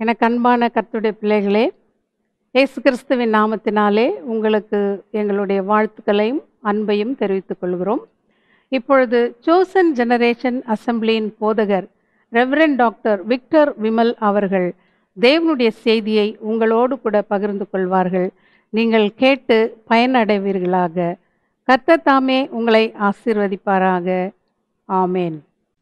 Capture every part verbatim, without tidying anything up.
எனக்கு அன்பான கர்த்தருடைய பிள்ளைகளே, இயேசு கிறிஸ்துவின் நாமத்தினாலே உங்களுக்கு எங்களுடைய வாழ்த்துக்களையும் அன்பையும் தெரிவித்துக் கொள்கிறோம். இப்பொழுது சோசன் ஜெனரேஷன் அசம்பிளியின் போதகர் ரெவரண்ட் டாக்டர் விக்டர் விமல் அவர்கள் தேவனுடைய செய்தியை உங்களோடு கூட பகிர்ந்து கொள்வார்கள். நீங்கள் கேட்டு பயனடைவீர்களாக. கர்த்தர் தாமே உங்களை ஆசீர்வதிப்பாராக. ஆமேன்.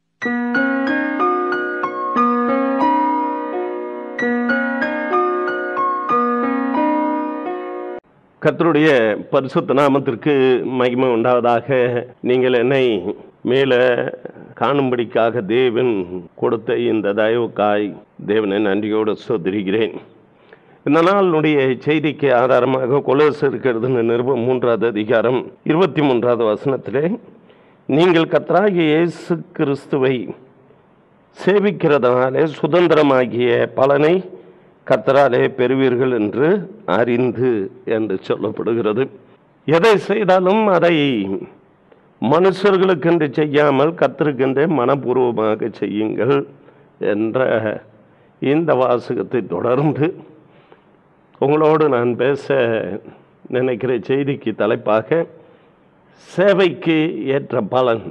கர்த்தருடைய பரிசுத்த நாமத்திற்கு மகிமை உண்டாவதாக. நீங்கள் என்னை மேலே காணும்படிக்காக தேவன் கொடுத்த இந்த தயவுக்காய் தேவனை நன்றியோடு ஸ்தோத்திரிக்கிறேன். இந்த நாளுடைய செய்திக்கு ஆதாரமாக கொலோசருக்கு எழுதின நிருபம் மூன்றாவது அதிகாரம் இருபத்தி மூன்றாவது வசனத்திலே, நீங்கள் கர்த்தராகிய இயேசு கிறிஸ்துவை சேவிக்கிறதுனாலே சுதந்திரமாகிய பலனை கர்த்தராலே பெறுவீர்கள் என்று அறிந்து என்று சொல்லப்படுகிறது. எதை செய்தாலும் அதை மனுஷர்களுக்கென்று செய்யாமல் கர்த்தருக்கென்றே மனப்பூர்வமாக செய்யுங்கள் என்ற இந்த வாசகத்தை தொடர்ந்து உங்களோடு நான் பேச நினைக்கிற செய்திக்கு தலைப்பாக சேவைக்கு ஏற்ற பலன்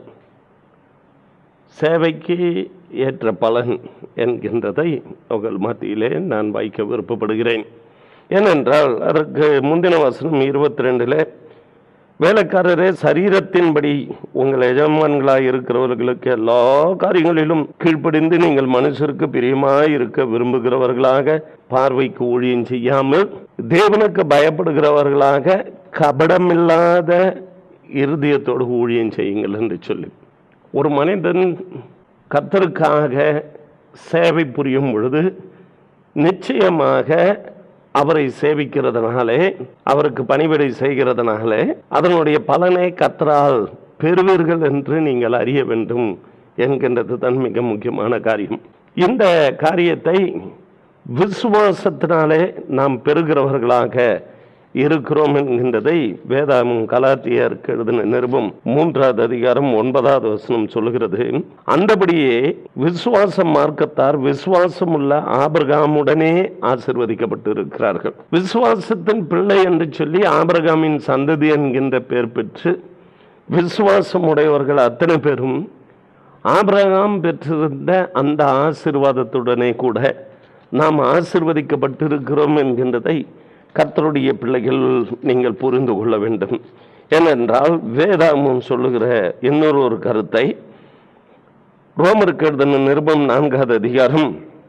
சேவைக்கு ஏற்ற பலன் என்கின்றதை உங்கள் மத்தியிலே நான் வைக்க விருப்பப்படுகிறேன். ஏனென்றால் அதற்கு முந்தின வசனம் இருபத்தி ரெண்டில், வேலைக்காரரே சரீரத்தின்படி உங்கள் எஜமான்களாக இருக்கிறவர்களுக்கு எல்லா காரியங்களிலும் கீழ்ப்படிந்து நீங்கள் மனுஷருக்கு பிரியமாய் இருக்க விரும்புகிறவர்களாக பார்வைக்கு ஊழியம் செய்யாமல் தேவனுக்கு பயப்படுகிறவர்களாக கபடமில்லாத இருதயத்தோடு ஊழியம் செய்யுங்கள் என்று சொல்லி, ஒரு மனிதன் கர்த்தருக்காக சேவை புரியும் பொழுது நிச்சயமாக அவரை சேவிக்கிறதுனாலே, அவருக்கு பணிவிடை செய்கிறதுனாலே அதனுடைய பலனை கர்த்தரால் பெறுவீர்கள் என்று நீங்கள் அறிய வேண்டும் என்கின்றது தான் மிக முக்கியமான காரியம். இந்த காரியத்தை விசுவாசத்தினாலே நாம் பெறுகிறவர்களாக இருக்கிறோம் என்கின்றதை வேதாமும் கலாத்தியருக்கு எழுதின நிருபம் மூன்றாவது அதிகாரம் ஒன்பதாவது வசனம் சொல்லுகிறது. அந்தபடியே விசுவாச மார்க்கத்தார் விசுவாசம் உள்ள ஆபிரகாமுடனே ஆசீர்வதிக்கப்பட்டு இருக்கிறார்கள். விசுவாசத்தின் பிள்ளை என்று சொல்லி ஆபிரகாமின் சந்ததி என்கின்ற பெயர் பெற்று விசுவாசம் உடையவர்கள் அத்தனை பேரும் ஆபிரகாம் பெற்றிருந்த அந்த ஆசீர்வாதத்துடனே கூட நாம் ஆசீர்வதிக்கப்பட்டிருக்கிறோம் என்கின்றதை கர்த்தருடைய பிள்ளைகள் நீங்கள் புரிந்து கொள்ள வேண்டும். ஏனென்றால் வேதாமும் சொல்லுகிற இன்னொரு ஒரு கருத்தை ரோமருக்கு எழுதின நிருபம் நான்காவது அதிகாரம்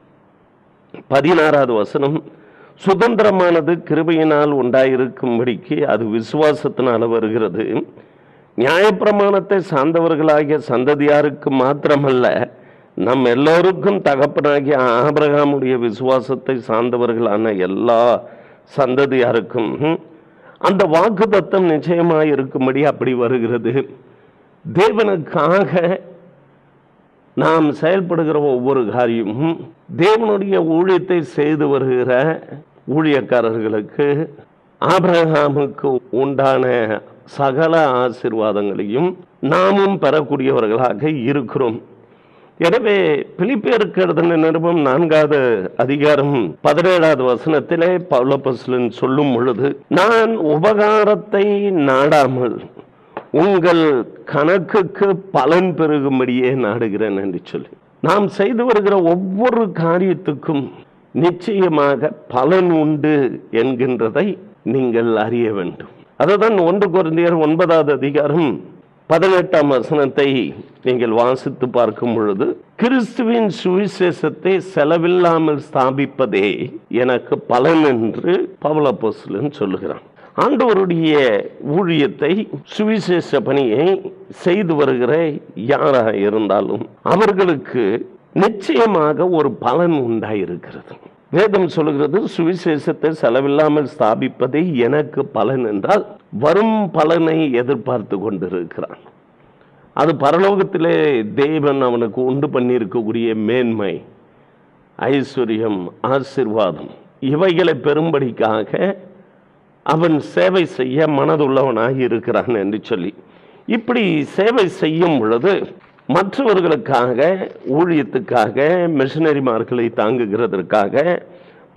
பதினாறாவது வசனம், சுதந்திரமானது கிருபையினால் உண்டாயிருக்கும்படிக்கு அது விசுவாசத்தினால் வருகிறது. நியாயப்பிரமாணத்தை சார்ந்தவர்களாகிய சந்ததியாருக்கு மாத்திரமல்ல, நம் எல்லோருக்கும் தகப்பனாகிய ஆபிரகாமுடைய விசுவாசத்தை சார்ந்தவர்களான எல்லா சந்ததியாருக்கும் அந்த வாக்குத்தத்தம் நிச்சயமாக இருக்கும்படி அப்படி வருகிறது. தேவனுக்காக நாம் செயல்படுகிற ஒவ்வொரு காரியமும் தேவனுடைய ஊழியத்தை செய்து வருகிற ஊழியக்காரர்களுக்கு ஆபிரகாமுக்கு உண்டான சகல ஆசீர்வாதங்களையும் நாமும் பெறக்கூடியவர்களாக இருக்கிறோம். எனவே பிலிப்பியருக்கு எழுதின நிருபம் நான்காவது அதிகாரம் பதினேழாவது வசனத்திலே பவுல் அப்போஸ்தலன் சொல்லும் பொழுது, நான் உபகாரத்தை நாடாமல் உங்கள் கணக்குக்கு பலன் பெருகும்படியே நாடுகிறேன் என்று சொல்லி, நாம் செய்து வருகிற ஒவ்வொரு காரியத்துக்கும் நிச்சயமாக பலன் உண்டு என்கின்றதை நீங்கள் அறிய வேண்டும். அதுதான் ஒன்று கொரிந்தியர் ஒன்பதாவது அதிகாரம் பதினெட்டாம் வசனத்தை நீங்கள் வாசித்து பார்க்கும் பொழுது, கிறிஸ்துவின் சுவிசேஷத்தை செலவில்லாமல் ஸ்தாபிப்பதே எனக்கு பலன் என்று பவுல் அப்போஸ்தலன் சொல்லுகிறான். ஆண்டவருடைய ஊழியத்தை சுவிசேஷ பணியை செய்து வருகிற யாராக இருந்தாலும் அவர்களுக்கு நிச்சயமாக ஒரு பலன் உண்டாயிருக்கிறது. வேதம் சொல்லுகிறது, சுவிசேஷத்தை செலவில்லாமல் ஸ்தாபிப்பதே எனக்கு பலன் என்றால் வரும் பலனை எதிர்பார்த்து கொண்டிருக்கிறான். அது பரலோகத்திலே தேவன் அவனுக்கு உண்டு பண்ணியிருக்கக்கூடிய மேன்மை, ஐஸ்வர்யம், ஆசீர்வாதம் இவைகளை பெறும்படிக்காக அவன் சேவை செய்ய மனதுள்ளவனாக இருக்கிறான் என்று சொல்லி, இப்படி சேவை செய்யும் பொழுது மற்றவர்களுக்காக, ஊழியத்துக்காக, மிஷனரிமார்களை தாங்குகிறதற்காக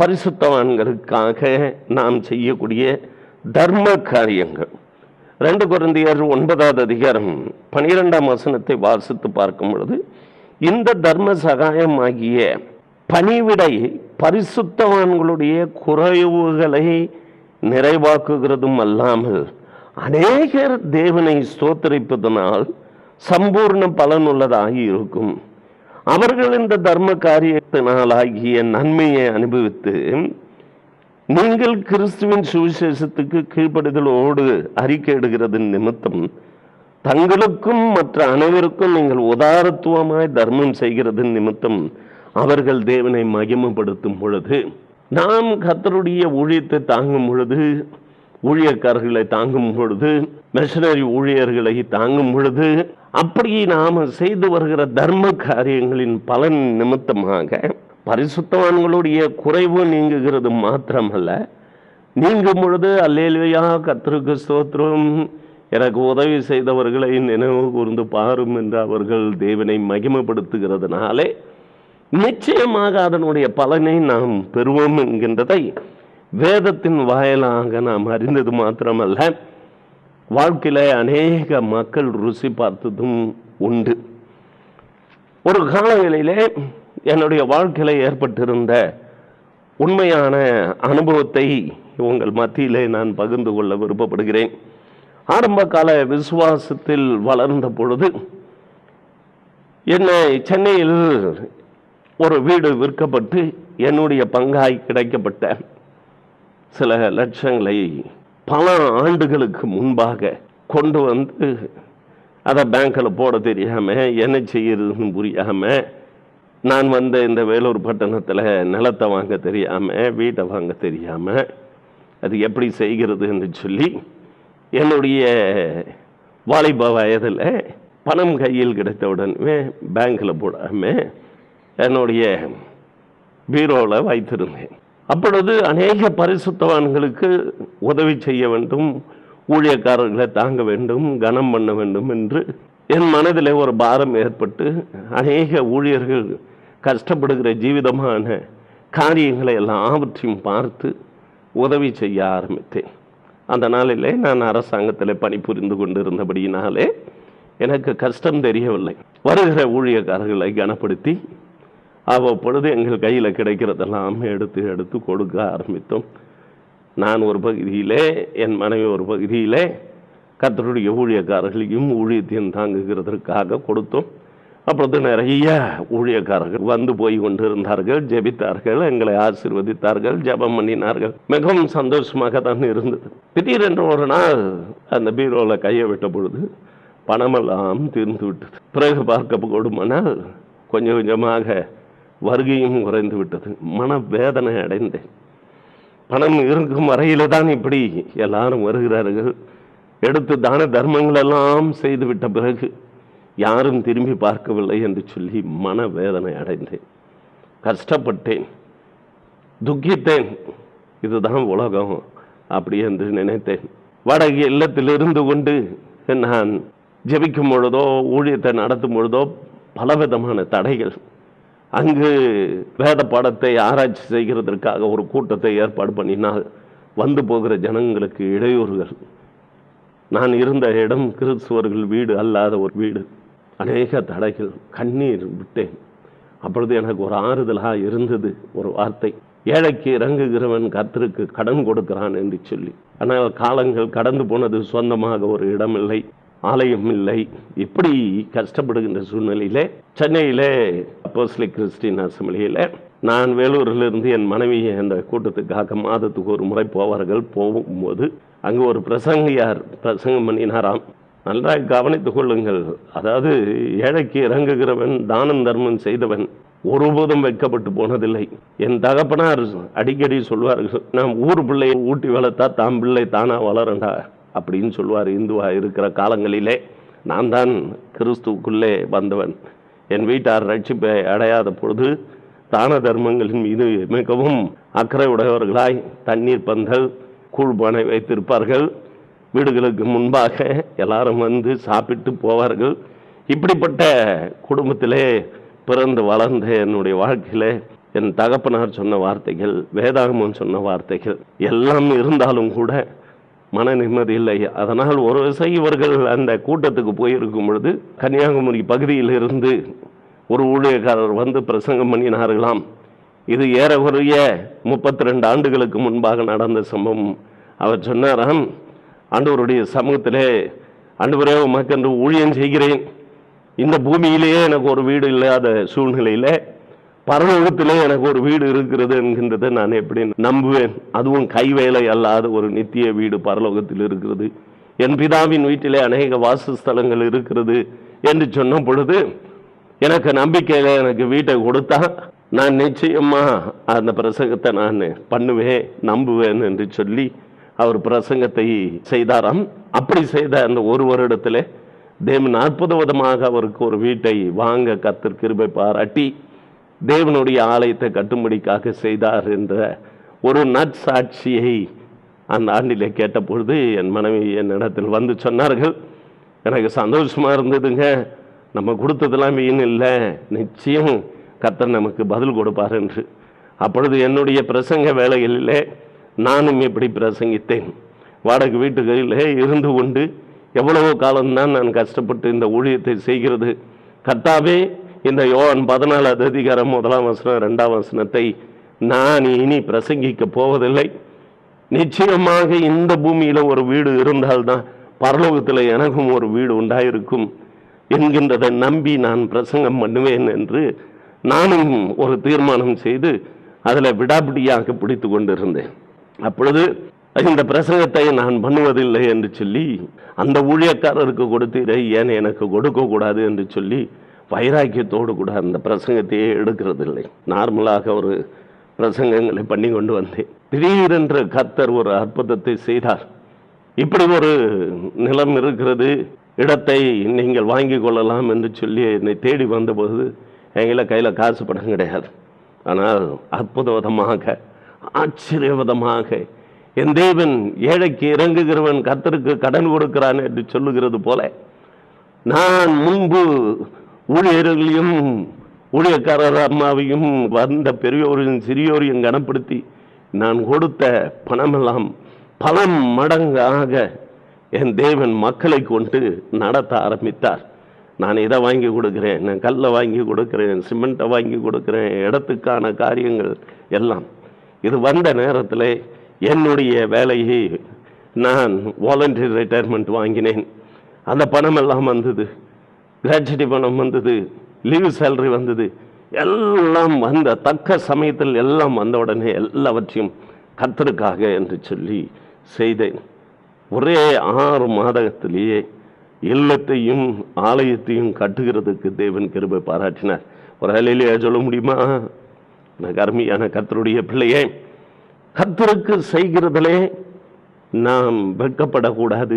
பரிசுத்தவான்களுக்காக நாம் செய்யக்கூடிய தர்ம காரியங்கள். ரெண்டு கொரிந்தியர் ஒன்பதாவது அதிகாரம் பனிரெண்டாம் வசனத்தை வாசித்து பார்க்கும் பொழுது, இந்த தர்ம சகாயம் ஆகிய பணிவிடை பரிசுத்தவான்களுடைய குறைவுகளை நிறைவாக்குகிறதும் அல்லாமல் அநேகர் தேவனை ஸ்தோத்திரிப்பதனால் சம்பூர்ண பலனுள்ளதாக இருக்கும். அவர்கள் இந்த தர்ம காரியத்தினால் ஆகிய நன்மையை அனுபவித்து நீங்கள் கிறிஸ்துவின் சுவிசேஷத்துக்கு கீழ்ப்படுதலோடு அறிக்கையிடுகிறது நிமித்தம் தங்களுக்கும் மற்ற அனைவருக்கும் நீங்கள் உதாரத்துவமாய் தர்மம் செய்கிறது நிமித்தம் அவர்கள் தேவனை மகிமைப்படுத்தும் பொழுது, நாம் கர்த்தருடைய ஊழியத்தை தாங்கும் பொழுது, ஊழியக்காரர்களை தாங்கும் பொழுது, மிஷனரி ஊழியர்களை தாங்கும் பொழுது, அப்படி நாம் செய்து வருகிற தர்ம காரியங்களின் பலன் நிமித்தமாக பரிசுத்தவான்களுடைய குறைவு நீங்குகிறது மாத்திரமல்ல, நீங்கும் பொழுது அல்லேலூயா கர்த்தருக்கு ஸ்தோத்திரம், எனக்கு உதவி செய்தவர்களை நினைவு கூர்ந்து பாரும் என்று அவர்கள் தேவனை மகிமைப்படுத்துகிறதுனாலே நிச்சயமாக அதனுடைய பலனை நாம் பெறுவோம் என்கின்றதை வேதத்தின் வாயிலாக நாம் அறிந்தது மாத்திரமல்ல, வாழ்க்கையில அநேக மக்கள் ருசி பார்த்ததும் உண்டு. ஒரு காலவேளையிலே என்னுடைய வாழ்க்கையில ஏற்பட்டிருந்த உண்மையான அனுபவத்தை உங்கள் மத்தியிலே நான் பகிர்ந்து கொள்ள விருப்பப்படுகிறேன். ஆரம்ப கால விசுவாசத்தில் வளர்ந்த பொழுது என்னை சென்னையில் ஒரு வீடு விற்கப்பட்டு என்னுடைய பங்காய் கிடைக்கப்பட்ட சில லட்சங்களை பல ஆண்டுகளுக்கு முன்பாக கொண்டு வந்து அதை பேங்க்கில் போட தெரியாம என்ன செய்யறதுன்னு புரியாம, நான் வந்து இந்த வேலூர் பட்டணத்தில் நிலத்தை வாங்க தெரியாம, வீட்டை வாங்க தெரியாம, அது எப்படி செய்கிறது என்று சொல்லி என்னுடைய வாலிப வயதில் பணம் கையில் கிடைத்த உடனே பேங்க்கில் போடாமல் என்னுடைய பீரோவில் வைத்திருந்தேன். அப்பொழுது அநேக பரிசுத்தவான்களுக்கு உதவி செய்ய வேண்டும், ஊழியக்காரர்களை தாங்க வேண்டும், கனம் பண்ண வேண்டும் என்று என் மனதில் ஒரு பாரம் ஏற்பட்டு அநேக ஊழியர்கள் கஷ்டப்படுகிற ஜீவிதமான காரியங்களை எல்லாவற்றையும் பார்த்து உதவி செய்ய ஆரம்பித்தேன். அந்த நாளிலே நான் அரசாங்கத்தில் பணிபுரிந்து கொண்டிருந்தபடியினாலே எனக்கு கஷ்டம் தெரியவில்லை. வருகிற ஊழியக்காரர்களை கனப்படுத்தி அவ்வப்பொழுது எங்கள் கையில் கிடைக்கிறதெல்லாம் எடுத்து எடுத்து கொடுக்க ஆரம்பித்தோம். நான் ஒரு பகுதியிலே, என் மனைவி ஒரு பகுதியிலே கர்த்தருடைய ஊழியக்காரர்களையும் ஊழியத்தையும் தாங்குகிறதற்காக கொடுத்தோம். அப்பொழுது நிறைய ஊழியக்காரர்கள் வந்து போய் கொண்டிருந்தார்கள், ஜெபித்தார்கள், எங்களை ஆசீர்வதித்தார்கள், ஜெபம் பண்ணினார்கள். மிகவும் சந்தோஷமாக தான் இருந்தது. திடீரென்று ஒரு நாள் அந்த பீரோவில் கையை விட்ட பொழுது பணமெல்லாம் தீர்ந்து விட்டது. பிறகு பார்க்க கூடுமானால் கொஞ்சம் கொஞ்சமாக வருகையும் குறைந்து விட்டது. மன வேதனை அடைந்தேன். பணம் இருக்கும் வரையில தான் இப்படி எல்லாரும் வருகிறார்கள். எடுத்து தான தர்மங்கள் எல்லாம் செய்து விட்ட பிறகு யாரும் திரும்பி பார்க்கவில்லை என்று சொல்லி மன வேதனை அடைந்தேன். கஷ்டப்பட்டேன், துக்கித்தேன். இதுதான் உலகம் அப்படி என்று நினைத்தேன். வாடகை இல்லத்தில் இருந்து கொண்டு நான் ஜெபிக்கும் பொழுதோ ஊழியத்தை நடத்தும் பொழுதோ பலவிதமான தடைகள். அங்கு வேத பாடத்தை ஆராய்ச்சி செய்கிறதற்காக ஒரு கூட்டத்தை ஏற்பாடு பண்ணினால் வந்து போகிற ஜனங்களுக்கு இடையூறுகள். நான் இருந்த இடம் கிறிஸ்துவர்கள் வீடு அல்லாத ஒரு வீடு. அநேக தடைகள், கண்ணீர் விட்டேன். அப்பொழுது எனக்கு ஒரு ஆறுதலாக இருந்தது ஒரு வார்த்தை, ஏழைக்கு இறங்குகிறவன் கர்த்தருக்கு கடன் கொடுக்கிறான் என்று சொல்லி. ஆனால் காலங்கள் கடந்து போனது, சொந்தமாக ஒரு இடம் இல்லை, ஆலயம் இல்லை. இப்படி கஷ்டப்படுகின்ற சூழ்நிலையிலே சென்னையிலே அப்போஸ்தலிக் கிறிஸ்டியன் அசெம்பிளியில் நான் வேலூரிலிருந்து என் மனைவியை அந்த கூட்டத்துக்காக மாதத்துக்கு ஒரு முறை போவார்கள். போகும்போது அங்கு ஒரு பிரசங்கியார் பிரசங்கம் பண்ணினாராம். நன்றாக கவனித்துக் கொள்ளுங்கள். அதாவது ஏழைக்கு இறங்குகிறவன், தானம் தர்மம் செய்தவன் ஒருபோதும் வைக்கப்பட்டு போனதில்லை. என் தகப்பனார் அடிக்கடி சொல்வார்கள், நாம் ஊர் பிள்ளையை ஊட்டி வளர்த்தா தாம் பிள்ளை தானா வளரண்டா அப்படின்னு சொல்லுவார். இந்துவா இருக்கிற காலங்களிலே நான் தான் கிறிஸ்துவுக்குள்ளே வந்தவன். என் வீட்டார் ரட்சிப்பை அடையாத பொழுது தான தர்மங்களின் மீது மிகவும் அக்கறை உடையவர்களாய் தண்ணீர் பந்தல், கூழ்பானை வைத்திருப்பார்கள். வீடுகளுக்கு முன்பாக எல்லாரும் வந்து சாப்பிட்டு போவார்கள். இப்படிப்பட்ட குடும்பத்திலே பிறந்து வளர்ந்த என்னுடைய வாழ்க்கையிலே என் தகப்பனார் சொன்ன வார்த்தைகள், வேதாகமம் சொன்ன வார்த்தைகள் எல்லாம் இருந்தாலும் கூட மன நிம்மதி இல்லை. அதனால் ஒரு விசை இவர்கள் அந்த கூட்டத்துக்கு போயிருக்கும் பொழுது கன்னியாகுமரி பகுதியில் இருந்து ஒரு ஊழியக்காரர் வந்து பிரசங்கம் பண்ணினார்களாம். இது ஏறக்குறைய முப்பத்தி ரெண்டு ஆண்டுகளுக்கு முன்பாக நடந்த சம்பவம். அவர் சொன்னாராம், ஆண்டவருடைய சமூகத்திலே, ஆண்டவரே உமக்கென்று ஊழியம் செய்கிறேன், இந்த பூமியிலேயே எனக்கு ஒரு வீடு இல்லாத சூழ்நிலையில பரலோகத்திலே எனக்கு ஒரு வீடு இருக்கிறது என்கின்றதை நான் எப்படி நம்புவேன்? அதுவும் கைவேலை அல்லாத ஒரு நித்திய வீடு பரலோகத்தில் இருக்கிறது. என் பிதாவின் வீட்டிலே அநேக வாசஸ்தலங்கள் இருக்கிறது என்று சொன்ன பொழுது எனக்கு நம்பிக்கையில எனக்கு வீட்டை கொடுத்தா நான் நிச்சயமா அந்த பிரசங்கத்தை நான் பண்ணுவேன், நம்புவேன் என்று சொல்லி அவர் பிரசங்கத்தை செய்தாராம். அப்படி செய்த அந்த ஒரு வருடத்துல தேவன் அற்புத விதமாக அவருக்கு ஒரு வீட்டை வாங்க கர்த்தர் கிருபை பாராட்டி தேவனுடைய ஆலயத்தை கட்டும்படிக்காக செய்தார் என்ற ஒரு நற்சாட்சியை அந்த ஆண்டிலே கேட்ட பொழுது என் மனைவி என்னிடத்தில் வந்து சொன்னார்கள். எனக்கு சந்தோஷமா இருந்ததுங்க. நம்ம கொடுத்ததெல்லாம் வீண் இல்லை, நிச்சயம் கர்த்தர் நமக்கு பதில் கொடுப்பார் என்று. அப்பொழுது என்னுடைய பிரசங்க வேலைகளிலே நானும் இப்படி பிரசங்கித்தேன். வாடகை வீட்டுகளிலே இருந்து கொண்டு எவ்வளவோ காலம்தான் நான் கஷ்டப்பட்டு இந்த ஊழியத்தை செய்கிறது. கர்த்தாவே, இந்த யோவான் பதினாலாவது அதிகாரம் முதலாம் வசனம் இரண்டாம் வசனத்தை நான் இனி பிரசங்கிக்க போவதில்லை. நிச்சயமாக இந்த பூமியில ஒரு வீடு இருந்தால்தான் பரலோகத்தில் எனக்கும் ஒரு வீடு உண்டாயிருக்கும் என்கின்றதை நம்பி நான் பிரசங்கம் பண்ணுவேன் என்று நானும் ஒரு தீர்மானம் செய்து அதில் விடாபிடியாக பிடித்து கொண்டிருந்தேன். அப்பொழுது இந்த பிரசங்கத்தை நான் பண்ணுவதில்லை என்று சொல்லி அந்த ஊழியக்காரருக்கு கொடுத்தீரை ஏன் எனக்கு கொடுக்க கூடாது என்று சொல்லி வைராக்கியத்தோடு கூட அந்த பிரசங்கத்தையே எடுக்கிறதில்லை. நார்மலாக ஒரு பிரசங்கங்களை பண்ணி கொண்டு வந்தேன். திடீரென்று கர்த்தர் ஒரு அற்புதத்தை செய்தார். இப்படி ஒரு நிலம் இருக்கிறது, இடத்தை நீங்கள் வாங்கி கொள்ளலாம் என்று சொல்லி என்னை தேடி வந்தபோது எங்களை கையில் காசு படம் கிடையாது. ஆனால் அற்புதமாக ஆச்சரியவிதமாக என் தேவன் ஏழைக்கு இறங்குகிறவன் கர்த்தருக்கு கடன் கொடுக்கிறான் என்று சொல்லுகிறது போல நான் முன்பு ஊழியர்களையும் ஊழியக்காரர் அம்மாவையும் வந்த பெரியோரையும் சிறியோரையும் கனப்படுத்தி நான் கொடுத்த பணமெல்லாம் பல மடங்காக என் தேவன் மக்களை கொண்டு நடத்த ஆரம்பித்தார். நான் இதை வாங்கி கொடுக்கிறேன், நான் கல்லை வாங்கி கொடுக்கிறேன், சிமெண்ட்டை வாங்கி கொடுக்கிறேன், இடத்துக்கான காரியங்கள் எல்லாம். இது வந்த நேரத்தில் என்னுடைய வேலையை நான் வாலண்டரி ரிட்டையர்மெண்ட் வாங்கினேன். அந்த பணம் எல்லாம் வந்தது, கிராஜுவிட்டி பணம் வந்தது, லீவ் சேலரி வந்தது, எல்லாம் வந்த தக்க சமயத்தில் எல்லாம் வந்த உடனே எல்லாவற்றையும் கர்த்தருக்காக என்று சொல்லி செய்தேன். ஒரே ஆறு மாதத்திலேயே இல்லத்தையும் ஆலயத்தையும் கட்டுகிறதுக்கு தேவன் கிருபை பாராட்டினார். ஒரு ஹல்லேலூயா சொல்ல முடியுமா? அருமையான கர்த்தருடைய பிள்ளையே, கர்த்தருக்கு செய்கிறதிலே நாம் வெட்கப்படக்கூடாது.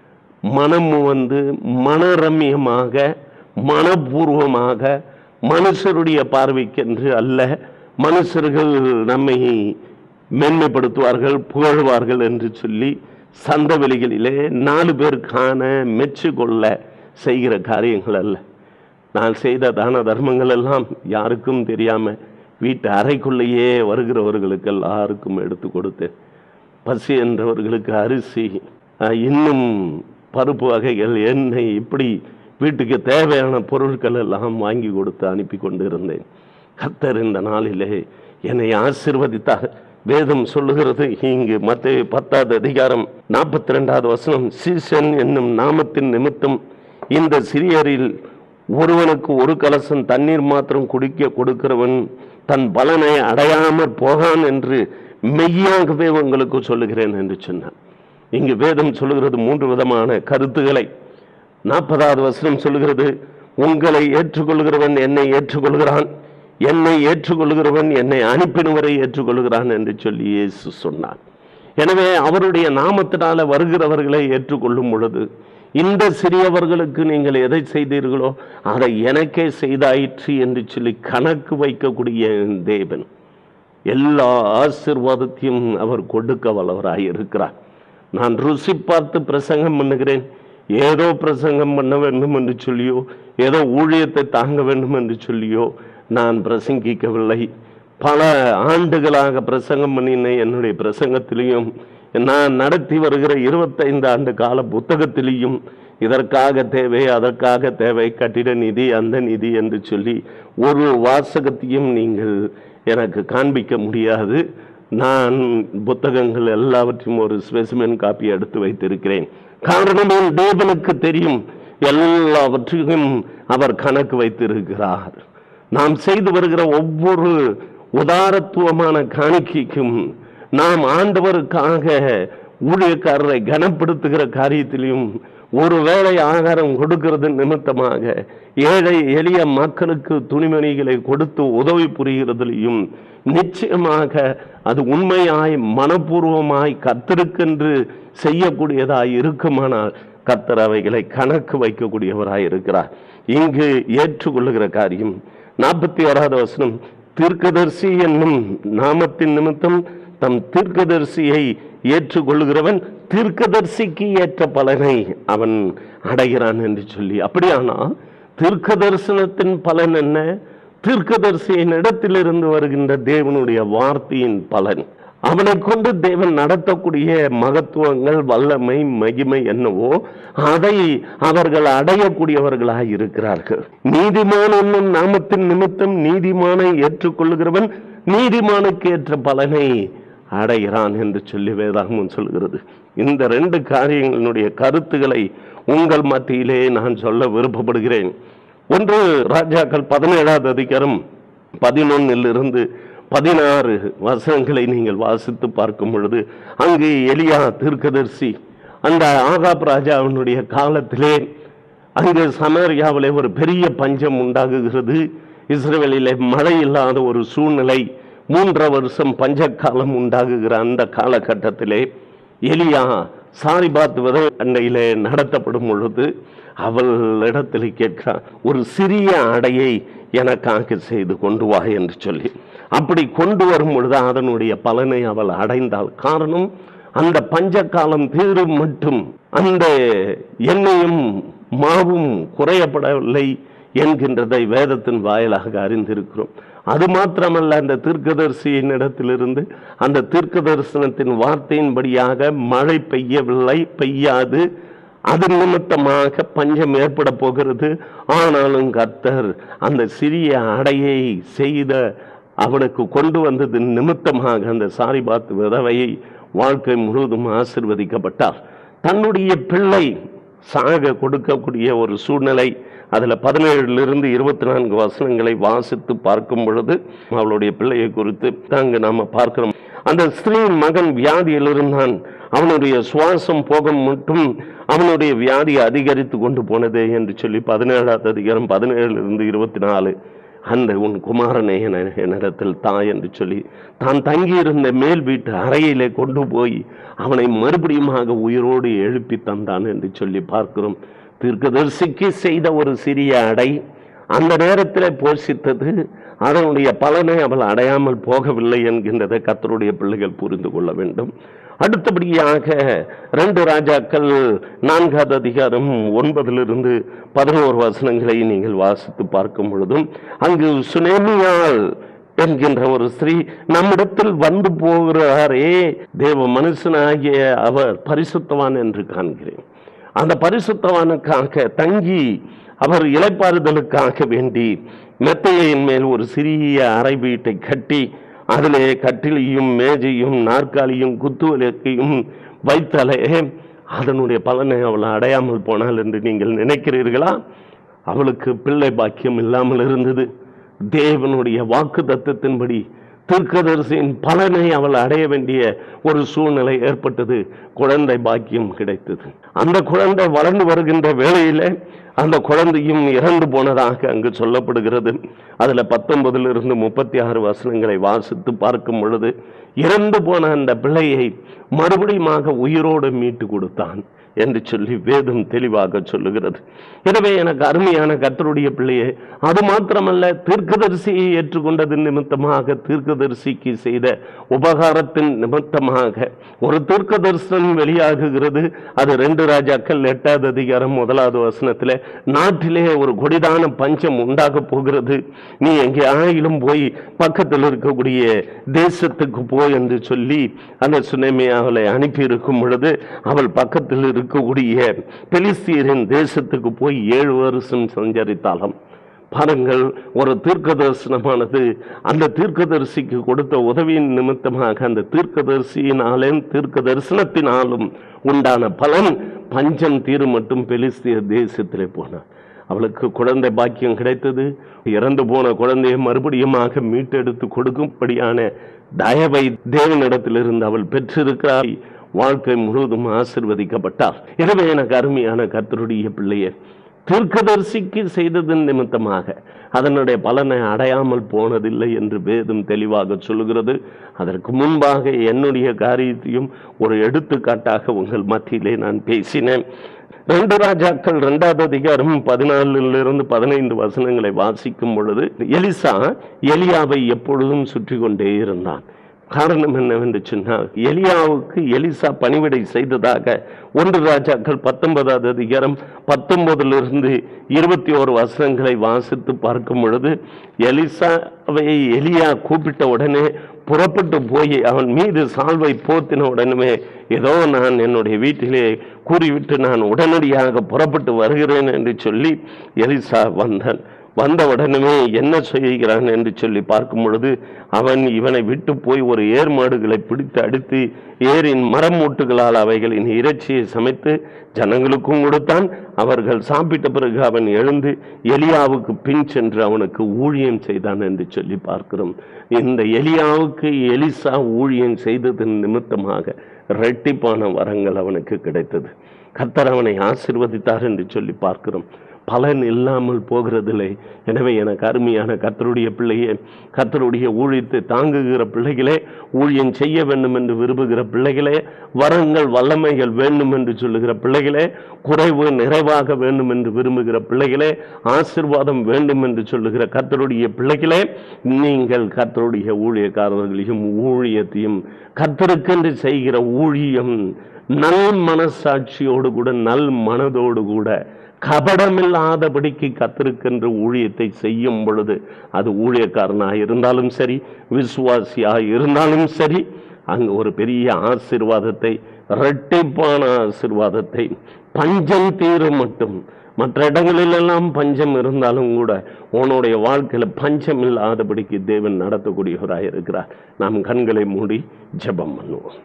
மனம் வந்து மனரம்யமாக மனப்பூர்வமாக, மனுஷருடைய பார்வைக்கென்று அல்ல, மனுஷர்கள் நம்மை மேன்மைப்படுத்துவார்கள் புகழ்வார்கள் என்று சொல்லி சந்த வெளிகளிலே நாலு பேர் காண மெச்சு கொள்ள செய்கிற காரியங்கள் அல்ல. நான் செய்த தான தர்மங்கள் எல்லாம் யாருக்கும் தெரியாம வீட்டு அறைக்குள்ளேயே வருகிறவர்களுக்கு எல்லாருக்கும் எடுத்து கொடுத்தேன். பசி என்றவர்களுக்கு அரிசி, இன்னும் பருப்பு வகைகள், எண்ணெய், இப்படி வீட்டுக்கு தேவையான பொருட்கள் எல்லாம் வாங்கி கொடுத்து அனுப்பி கொண்டு இருந்தேன். கர்த்தர் இந்த நாளிலே என்னை ஆசீர்வதித்தார். வேதம் சொல்லுகிறது இங்கு மத்தேயு பத்தாவது அதிகாரம் நாற்பத்தி ரெண்டாவது வசனம், சீசன் என்னும் நாமத்தின் நிமித்தம் இந்த சிறியரில் ஒருவனுக்கு ஒரு கலசம் தண்ணீர் மாத்திரம் குடிக்க கொடுக்கிறவன் தன் பலனை அடையாமற் போகான் என்று மெய்யாகவே உங்களுக்கு சொல்லுகிறேன் என்று சொன்னான். இங்கு வேதம் சொல்லுகிறது மூன்று விதமான கருத்துக்களை. நாற்பதாவது வசனம் சொல்லுகிறது, உங்களை ஏற்றுக்கொள்கிறவன் என்னை ஏற்றுக்கொள்கிறான், என்னை ஏற்றுக்கொள்கிறவன் என்னை அனுப்பினவரை ஏற்றுக்கொள்கிறான் என்று சொல்லி இயேசு சொன்னார். எனவே அவருடைய நாமத்தினால வருகிறவர்களை ஏற்றுக்கொள்ளும் பொழுது இந்த சிறியவர்களுக்கு நீங்கள் எதை செய்தீர்களோ அதை எனக்கே செய்தாயிற்று என்று சொல்லி கணக்கு வைக்கக்கூடிய தேவன் எல்லா ஆசீர்வாதத்தையும் அவர் கொடுக்க வல்லவராய் இருக்கிறார். நான் ருசி பார்த்து பிரசங்கம் பண்ணுகிறேன், ஏதோ பிரசங்கம் பண்ண வேண்டும் என்று சொல்லியோ, ஏதோ ஊழியத்தை தாங்க வேண்டும் என்று சொல்லியோ நான் பிரசங்கிக்கவில்லை. பல ஆண்டுகளாக பிரசங்கம் பண்ணின என்னுடைய பிரசங்கத்திலையும் நான் நடத்தி வருகிற இருபத்தைந்து ஆண்டு கால புத்தகத்திலையும் இதற்காக தேவை, அதற்காக தேவை, கட்டிட நிதி, அந்த நிதி என்று சொல்லி ஒரு வாசகத்தையும் நீங்கள் எனக்கு காண்பிக்க முடியாது. நான் புத்தகங்கள் எல்லாவற்றையும் ஒரு ஸ்பெசிமென் காப்பி எடுத்து வைத்திருக்கிறேன். காரணம் தேவனுக்கு தெரியும், எல்லாவற்றையும் அவர் கணக்கு வைத்திருக்கிறார். நாம் செய்து வருகிற ஒவ்வொரு உதாரத்துவமான காணிக்கைக்கும், நாம் ஆண்டவருக்காக ஊழியக்காரரை கனப்படுத்துகிற காரியத்திலையும், ஒருவேளை ஆகாரம் கொடுக்கிறது நிமித்தமாக ஏழை எளிய மக்களுக்கு துணிமணிகளை கொடுத்து உதவி புரிகிறதிலையும் நிச்சயமாக அது உண்மையாய் மனப்பூர்வமாய் கர்த்தருக்கென்று செய்யக்கூடியதாய் இருக்குமானால் கர்த்தர் அவைகளை கணக்கு வைக்கக்கூடியவராய் இருக்கிறார். இங்கு ஏற்றுக்கொள்ளுகிற காரியம் நாற்பத்தி ஓராவது வசனம், தீர்க்கதரிசி என்னும் நாமத்தின் நிமித்தம் தம் தீர்க்கதரிசியை ஏற்றுக்கொள்ளுகிறவன் தீர்க்கதரிசிக்கு ஏற்ற பலனை அவன் அடைகிறான் என்று சொல்லி, அப்படியானா தீர்க்க தரிசனத்தின் பலன் என்ன? தீர்க்கதரிசியின் இடத்திலிருந்து வருகின்ற தேவனுடைய வார்த்தையின் பலன், அவனை கொண்டு தேவன் நடத்தக்கூடிய மகத்துவங்கள், வல்லமை, மகிமை என்னவோ அதை அவர்கள் அடையக்கூடியவர்களாக இருக்கிறார்கள். நீதிமான் என்னும் நாமத்தின் நிமித்தம் நீதிமானை ஏற்றுக்கொள்ளுகிறவன் நீதிமானுக்கு ஏற்ற பலனை அடைகிறான் என்று சொல்லி வேதாகமம் சொல்கிறது. இந்த ரெண்டு காரியங்களுடைய கருத்துக்களை உங்கள் மத்தியிலே நான் சொல்ல விருப்பப்படுகிறேன். ஒன்று, ராஜாக்கள் பதினேழாவது அதிகாரம் பதினொன்னிலிருந்து பதினாறு வசனங்களை நீங்கள் வாசித்து பார்க்கும் பொழுது, அங்கு எலியா தீர்க்கதரிசி அந்த ஆகாப் ராஜாவினுடைய காலத்திலே அங்கு சமாரியாவிலே ஒரு பெரிய பஞ்சம் உண்டாகுகிறது. இஸ்ரவேலிலே மழை இல்லாத ஒரு சூழ்நிலை, மூன்றரை வருஷம் பஞ்சக்காலம் உண்டாகுகிற அந்த காலகட்டத்திலே எலியா சாரிபாத் விதை அண்டையிலே நடத்தப்படும் பொழுது அவள் இடத்தில் கேட்கிறான், ஒரு சிறிய அடையை எனக்காக செய்து கொண்டு வா என்று சொல்லி. அப்படி கொண்டு வரும் பொழுது அதனுடைய பலனை அவள் அடைந்தாள். காரணம், அந்த பஞ்சக்காலம் தீரும் மட்டும் அந்த எண்ணெயும் மாவும் குறையப்படவில்லை என்கின்றதை வேதத்தின் வாயிலாக அறிந்திருக்கிறோம். அது மாத்திரமல்ல, அந்த தீர்க்கதரிசியின் இடத்திலிருந்து அந்த தீர்க்க தரிசனத்தின் வார்த்தையின்படியாக மழை பெய்யவில்லை, பெய்யாது. அது நிமித்தமாக பஞ்சம் ஏற்பட போகிறது. ஆனாலும் கர்த்தர் அந்த சிறிய அடையை செய்த அவனுக்கு கொண்டு வந்தது நிமித்தமாக அந்த சாரிபாத் விதவையை வாழ்க்கை முழுவதும் ஆசீர்வதிக்கப்பட்டார். தன்னுடைய பிள்ளை சாக கொடுக்கக்கூடிய ஒரு சூழ்நிலை, அதுல பதினேழுலிருந்து இருபத்தி நான்கு வசனங்களை வாசித்து பார்க்கும் பொழுது அவளுடைய பிள்ளையை குறித்து அங்கு நாம பார்க்கிறோம். அந்த ஸ்திரீயின் மகன் வியாதியில் இருந்தான். அவனுடைய சுவாசம் போக மட்டும் அவனுடைய வியாதி அதிகரித்து கொண்டு போனதே என்று சொல்லி பதினேழாவது அதிகாரம் பதினேழுலிருந்து இருபத்தி நாலு அந்த உன் குமாரனை என்னிடத்தில் தாய் என்று சொல்லி தான் தங்கியிருந்த மேல் வீட்டு அறையிலே கொண்டு போய் அவனை மறுபடியுமாக உயிரோடு எழுப்பி தந்தான் என்று சொல்லி பார்க்கிறோம். தீர்க்கதரிசிக்கு செய்த ஒரு சிறிய அடை அந்த நேரத்தில் போஷித்தது, அதனுடைய பலனை அவள் அடையாமல் போகவில்லை என்கின்றதை கர்த்தருடைய பிள்ளைகள் புரிந்து கொள்ள வேண்டும். அடுத்தபடியாக ரெண்டு ராஜாக்கள் நான்காவது அதிகாரம் ஒன்பதிலிருந்து பதினோரு வசனங்களை நீங்கள் வாசித்து பார்க்கும் பொழுதும் அங்கு சுனேமியாள் என்கின்ற ஒரு ஸ்திரீ நம்மிடத்தில் வந்து போகிறாரே, தேவ மனுஷனாகிய அவர் பரிசுத்தவான் என்று காண்கிறேன். அந்த பரிசுத்தவானுக்காக தங்கி அவர் இளைப்பாறுதலுக்காக வேண்டி மெத்தையின் மேல் ஒரு சிறிய அறை வீட்டை கட்டி அதிலே கட்டிலையும் மேஜையும் நாற்காலியும் குத்துவிளக்கையும் வைத்தாலே அதனுடைய பலனை அவள் அடையாமல் போனாள் என்று நீங்கள் நினைக்கிறீர்களா? அவளுக்கு பிள்ளை பாக்கியம் இல்லாமல் இருந்தது. தேவனுடைய வாக்கு தத்தத்தின்படி தீர்க்கதரிசியின் பலனை அவள் அடைய வேண்டிய ஒரு சூழ்நிலை ஏற்பட்டது. குழந்தை பாக்கியம் கிடைத்தது. அந்த குழந்தை வளர்ந்து வருகின்ற வேளையில அந்த குழந்தையும் இறந்து போனதாக அங்கு சொல்லப்படுகிறது. அதுல பத்தொன்பதிலிருந்து முப்பத்தி ஆறு வசனங்களை வாசித்து பார்க்கும் பொழுது இறந்து போன அந்த பிள்ளையை மறுபடியுமாக உயிரோடு மீட்டு கொடுத்தான் என்று சொல்லி வேதம் தெளிவாக சொல்லுகிறது. எனவே எனக்கு அருமையான கர்த்தருடைய பிள்ளையே, அது மாத்திரமல்ல, தீர்க்கதரிசியை ஏற்றுக்கொண்டது நிமித்தமாக தீர்க்கதரிசிக்கு செய்த உபகாரத்தின் நிமித்தமாக ஒரு தீர்க்க தரிசனம் வெளியாகுகிறது. அது ரெண்டு ராஜாக்கள் எட்டாவது அதிகாரம் முதலாவது வசனத்தில் நாட்டிலே ஒரு கொடிதான பஞ்சம் உண்டாக போகிறது, நீ எங்கே ஆயிலும் போய் பக்கத்தில் இருக்கக்கூடிய தேசத்துக்கு போய் என்று சொல்லி அந்த சுனேமி அவளை அனுப்பி இருக்கும் பொழுது அவள் பக்கத்தில் இருக்கக்கூடிய பெலிஸ்தியரின் தேசத்துக்கு போய் ஏழு வருஷம் சஞ்சரித்தாலும் பாருங்கள், ஒரு தீர்க்க தரிசனமானது அந்த தீர்க்கதரிசிக்கு கொடுத்த உதவியின் நிமித்தமாக அந்த தீர்க்கதரிசியினாலும் தீர்க்க தரிசனத்தினாலும் உண்டான பலன் பஞ்சம் தீரு மட்டும் பெலிஸ்திய தேசத்திலே போனார். அவளுக்கு குழந்தை பாக்கியம் கிடைத்தது. இறந்து போன குழந்தையை மறுபடியுமாக மீட்டெடுத்து கொடுக்கும்படியான தயவை தேவனிடத்திலிருந்து அவள் பெற்றிருக்கிறாள். வாழ்க்கை முழுவதும் ஆசீர்வதிக்கப்பட்டார். எனவே எனக்கு அருமையான கர்த்தருடைய பிள்ளையே, தீர்க்கதரிசிக்கு செய்ததன் நிமித்தமாக அதனுடைய பலனை அடையாமல் போனதில்லை என்று வேதம் தெளிவாக சொல்கிறது. அதற்கு முன்பாக என்னுடைய காரியத்தையும் ஒரு எடுத்துக்காட்டாக உங்கள் மத்தியிலே நான் பேசினேன். ரெண்டு ராஜாக்கள் இரண்டாவது அதிகாரம் பதினாலிலிருந்து பதினைந்து வசனங்களை வாசிக்கும் பொழுது எலிசா எலியாவை எப்பொழுதும் சுற்றி கொண்டே இருந்தான். காரணம் என்னவென்று சொன்னால், எலியாவுக்கு எலிசா பணிவிடை செய்ததாக ஒன்று ராஜாக்கள் பத்தொன்பதாவது அதிகாரம் பத்தொன்பதிலிருந்து இருபத்தி ஓரு வசனங்களை வாசித்து பார்க்கும் பொழுது எலிசாவை எலியா கூப்பிட்ட உடனே புறப்பட்டு போய் அவன் மீது சால்வை போத்தின உடனே, ஏதோ நான் என்னுடைய வீட்டிலே கூறிவிட்டு நான் உடனடியாக புறப்பட்டு வருகிறேன் என்று சொல்லி எலிசா வந்தான். வந்த உடனே என்ன செய்கிறான் என்று சொல்லி பார்க்கும் பொழுது அவன் இவனை விட்டு போய் ஒரு ஏர் மாடுகளை பிடித்து அடித்து ஏரின் மரம் மூட்டுகளால் அவைகளின் இறைச்சியை சமைத்து ஜனங்களுக்கும் கொடுத்தான். அவர்கள் சாப்பிட்ட பிறகு அவன் எழுந்து எலியாவுக்கு பின் சென்று அவனுக்கு ஊழியம் செய்தான் என்று சொல்லி பார்க்கிறோம். இந்த எலியாவுக்கு எலிசா ஊழியம் செய்ததன் நிமித்தமாக இரட்டிப்பான வரங்கள் அவனுக்கு கிடைத்தது. கர்த்தர் அவனை ஆசீர்வதித்தார் என்று சொல்லி பார்க்கிறோம். பலன் இல்லாமல் போகிறதில்லை. எனவே எனக்கு அருமையான கர்த்தருடைய பிள்ளையே, கர்த்தருடைய ஊழியத்தை தாங்குகிற பிள்ளைகளே, ஊழியம் செய்ய வேண்டும் என்று விரும்புகிற பிள்ளைகளே, வரங்கள் வல்லமைகள் வேண்டும் என்று சொல்லுகிற பிள்ளைகளே, குறைவு நிறைவாக வேண்டும் என்று விரும்புகிற பிள்ளைகளே, ஆசீர்வாதம் வேண்டும் என்று சொல்லுகிற கர்த்தருடைய பிள்ளைகளே, நீங்கள் கர்த்தருடைய ஊழியக்காரர்களையும் ஊழியத்தையும் கர்த்தருக்கென்று செய்கிற ஊழியம் நல் மனசாட்சியோடு கூட நல் மனதோடு கூட கபடமில்லாதபடிக்கு கர்த்தருக்கென்று ஊழியத்தை செய்யும் பொழுது அது ஊழியக்காரனாக இருந்தாலும் சரி, விசுவாசியாக இருந்தாலும் சரி, அங்கு ஒரு பெரிய ஆசீர்வாதத்தை, இரட்டிப்பான ஆசீர்வாதத்தை, பஞ்சம் தீரும் மட்டும். மற்ற இடங்களிலெல்லாம் பஞ்சம் இருந்தாலும் கூட உன்னுடைய வாழ்க்கையில பஞ்சம் இல்லாதபடிக்கு தேவன் நடத்தக்கூடியவராக இருக்கிறார். நாம் கண்களை மூடி ஜெபம் பண்ணுவோம்.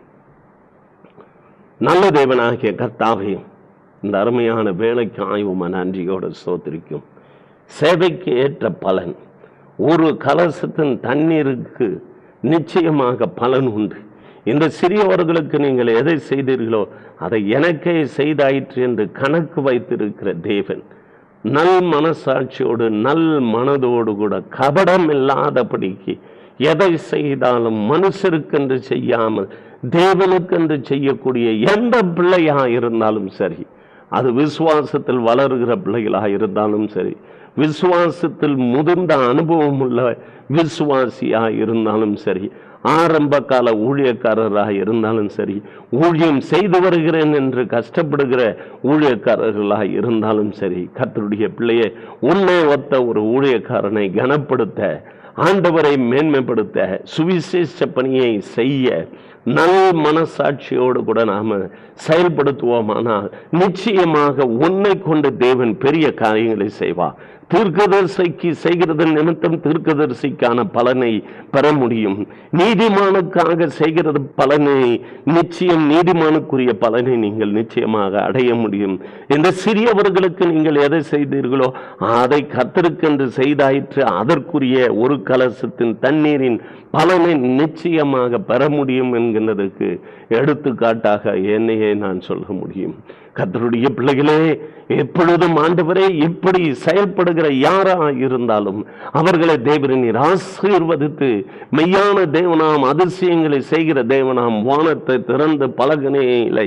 நல்ல தேவனாகிய கர்த்தாவே, இந்த அருமையான வேலைக்கு ஆய்வுமா நன்றியோடு ஸ்தோத்திரிக்கும். சேவைக்கு ஏற்ற பலன், ஒரு கலசத்தின் தண்ணீருக்கு நிச்சயமாக பலன் உண்டு. இந்த சிறியவர்களுக்கு நீங்கள் எதை செய்தீர்களோ அதை எனக்கே செய்தாயிற்று என்று கணக்கு வைத்திருக்கிற தேவன், நல் மனசாட்சியோடு நல் மனதோடு கூட கபடம் இல்லாதபடிக்கு எதை செய்தாலும் மனுஷருக்கென்று செய்யாமல் தேவனுக்கென்று செய்யக்கூடிய எந்த பிள்ளையா இருந்தாலும் சரி, அது விசுவாசத்தில் வளருகிற பிள்ளைகளாக இருந்தாலும் சரி, விசுவாசத்தில் முதிர்ந்த அனுபவம் உள்ள விசுவாசியாக இருந்தாலும் சரி, ஆரம்ப கால ஊழியக்காரராக இருந்தாலும் சரி, ஊழியம் செய்து வருகிறேன் என்று கஷ்டப்படுகிற ஊழியக்காரர்களாக இருந்தாலும் சரி, கர்த்தருடைய பிள்ளையை உன்னை ஒத்த ஒரு ஊழியக்காரனை கனப்படுத்த, ஆண்டவரை மேன்மைப்படுத்த, சுவிசேஷ பணியை செய்ய நல் மனசாட்சியோடு கூட நாம செயல்படுத்துவோமானால் நிச்சயமாக உன்னை கொண்டு தேவன் பெரிய காரியங்களை செய்வார். தீர்க்கதரிசிக்கு செய்கிறது நிமித்தம் தீர்க்கதரிசிக்கான பலனை பெற முடியும். நீதிமானுக்காக செய்கிறது பலனை நிச்சயம் நீதிமானுக்குரிய பலனை நீங்கள் நிச்சயமாக அடைய முடியும். இந்த சிறியவர்களுக்கு நீங்கள் எதை செய்தீர்களோ அதை கர்த்தருக்கென்று செய்தாயிற்று, அதற்குரிய ஒரு கலசத்தின் தண்ணீரின் பலனை நிச்சயமாக பெற முடியும் என்கின்றதற்கு எடுத்துக்காட்டாக என்னையே நான் சொல்ல முடியும். கர்த்தருடைய பிள்ளைகளே, எப்பொழுதும் ஆண்டவரே இப்படி செயல்படுகிற யாரா இருந்தாலும் அவர்களை தேவனின் ஆசீர்வதித்து, மெய்யான தேவனாம் அதிசயங்களை செய்கிற தேவனாம் வானத்தை திறந்து பலகனைகளை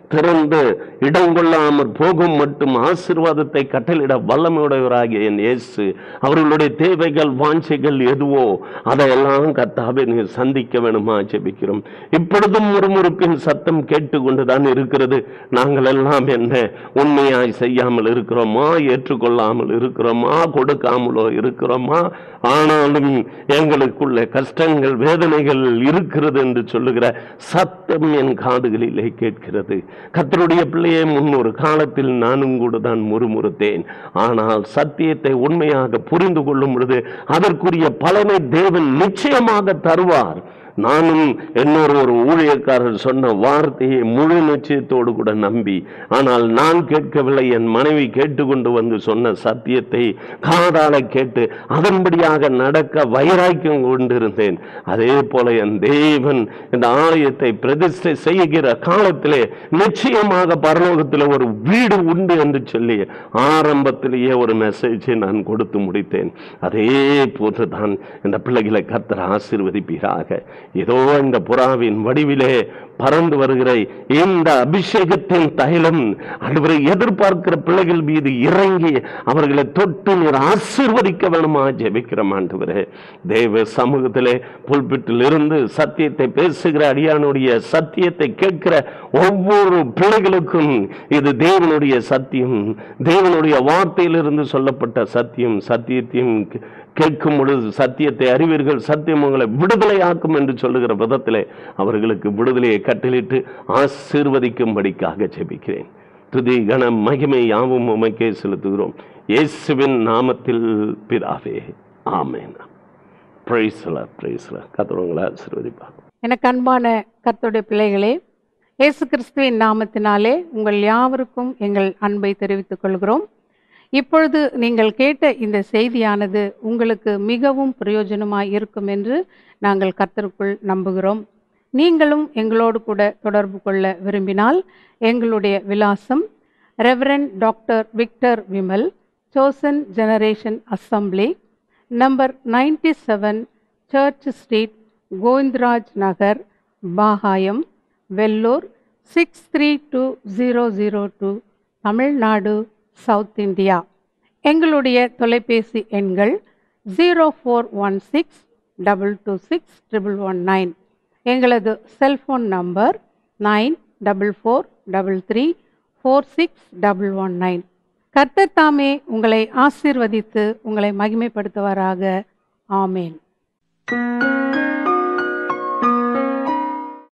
திறந்து இடம் கொள்ளாமற் போகும் மட்டும் ஆசீர்வாதத்தை கட்டளிட வல்லமையுடையவராகிய என் இயேசு அவர்களுடைய தேவைகள் வாஞ்சைகள் எதுவோ அதையெல்லாம் கர்த்தாவே நீர் சந்திக்க வேணுமா ஜெபிக்கிறோம். இப்பொழுதும் முறுமுறுப்பின் சத்தம் கேட்டுக்கொண்டுதான் இருக்கிறது. நாங்கள் எல்லாம் என்ன உண்மையாய் செய்யாமல் இருக்கிறோமா, ஏற்றுக்கொள்ளாமல் இருக்கிறோமா, கொடுக்காமலோ இருக்கிறோமா? ஆனாலும் எங்களுக்குள்ள கஷ்டங்கள் வேதனைகள் இருக்கிறது என்று சொல்லுகிற சத்தம் என் காதுகளிலே கேட்கிறது. கர்த்தருடைய பிள்ளையே, முன்னொரு காலத்தில் நானும் கூட தான் முறுமுறுத்தேன். ஆனால் சத்தியத்தை உண்மையாக புரிந்து கொள்ளும் பொழுது அதற்குரிய பலனை தேவன் நிச்சயமாக தருவார். நானும் இன்னொரு ஒரு ஊழியக்காரர் சொன்ன வார்த்தையை முழு நிச்சயத்தோடு கூட நம்பி, ஆனால் நான் கேட்கவில்லை, என் மனைவி கேட்டுக்கொண்டு வந்து சொன்ன சத்தியத்தை காதால கேட்டு அதன்படியாக நடக்க வைராக்கியம் கொண்டிருந்தேன். அதே போல என் தேவன் இந்த ஆலயத்தை பிரதிஷ்டை செய்கிற காலத்திலே நிச்சயமாக பரலோகத்தில் ஒரு வீடு உண்டு என்று சொல்லி ஆரம்பத்திலேயே ஒரு மெசேஜை நான் கொடுத்து முடித்தேன். அதே போதுதான் இந்த பிள்ளைகளை கர்த்தர் ஆசீர்வதிப்பீராக. இதோ இந்த புறாவின் வடிவிலே பறந்து வருகிற இந்த அபிஷேகத்தின் தைலம் ஆண்டவரை எதிர்பார்க்கிற பிள்ளைகள் மீது இறங்கி அவர்களை தொட்டு நீர் ஆசீர்வதிக்க வேணுமா ஜெபிக்கிறோம். ஆண்டவரே, தேவ சமூகத்திலே புல்பிட்டில் இருந்து சத்தியத்தை பேசுகிற அடியானுடைய சத்தியத்தை கேட்கிற ஒவ்வொரு பிள்ளைகளுக்கும் இது தேவனுடைய சத்தியம், தேவனுடைய வார்த்தையிலிருந்து சொல்லப்பட்ட சத்தியம். சத்தியத்தையும் கேட்கும் பொழுது சத்தியத்தை அறிவீர்கள், சத்தியம் உங்களை விடுதலையாக்கும் என்று சொல்லுகிற விதத்திலே அவர்களுக்கு விடுதலையை கட்டளிட்டு ஆசீர்வதிக்கும்படிக்காக ஜெபிக்கிறேன். துதி கன மகிமை யாவும் உமக்கே செலுத்துகிறோம், இயேசுவின் நாமத்தில் பிதாவே, ஆமென். Praise the lord, praise the lord. கர்த்தர் உங்களை ஆசீர்வதிப்பார். எனக்கு அன்பான கர்த்தருடைய பிள்ளைகளே, இயேசு கிறிஸ்துவின் நாமத்தினாலே உங்கள் யாவருக்கும் எங்கள் அன்பை தெரிவித்துக் கொள்கிறோம். இப்பொழுது நீங்கள் கேட்ட இந்த செய்தியானது உங்களுக்கு மிகவும் பிரயோஜனமாய் இருக்கும் என்று நாங்கள் கர்த்தருக்குள் நம்புகிறோம். நீங்களும் எங்களோடு கூட தொடர்பு கொள்ள விரும்பினால் எங்களுடைய விலாசம் reverend doctor Victor Vimal, chosen generation assembly, number ninety seven church street, Govindaraj Nagar, Bagayam, Vellore six three two zero zero two, Tamil Nadu, south India. எங்களுடைய தொலைபேசி எண்கள் zero four one six double two six triple one nine. எங்களது cellphone number nine double four double three four six double one nine. கர்த்தர் தாமே உங்களை ஆசீர்வதித்து உங்களை மகிமைப்படுத்துவாராக. ஆமேன்.